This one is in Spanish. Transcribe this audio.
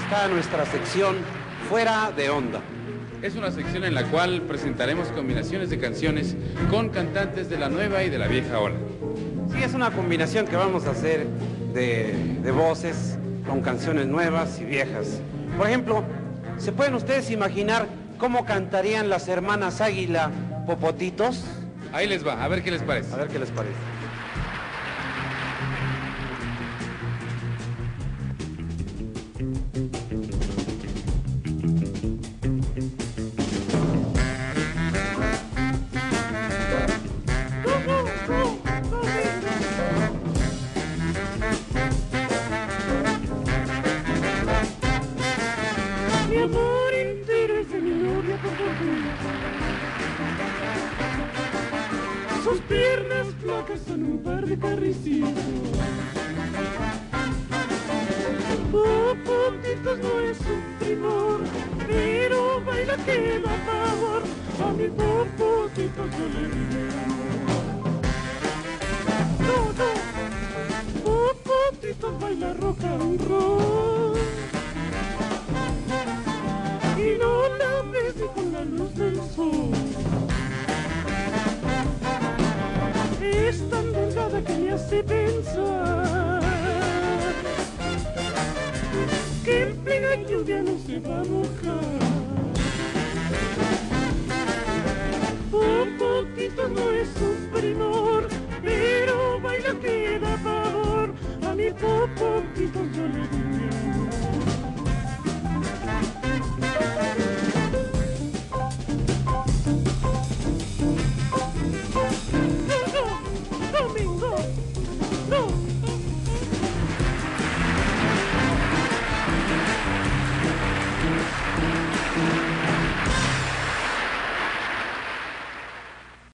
está nuestra sección Fuera de Onda. Es una sección en la cual presentaremos combinaciones de canciones con cantantes de la nueva y de la vieja ola. Sí, es una combinación que vamos a hacer de voces con canciones nuevas y viejas. Por ejemplo, ¿se pueden ustedes imaginar cómo cantarían las hermanas Águila Popotitos? Ahí les va, a ver qué les parece. A ver qué les parece. Mi amor entero es de mi novia Popotito. Sus piernas flacas son un par de carricitos. Popotitos no es un primor, pero baila que da pavor. A mi Popotito yo le diré no, no, Popotito baila rock and roll. Y no la ves ni con la luz del sol. Es tan delgada que me hace pensar que en plena lluvia no se va a mojar. Popotito no es un primor, pero baila que da pavor. A mi Popotito yo le diría Domingo, no.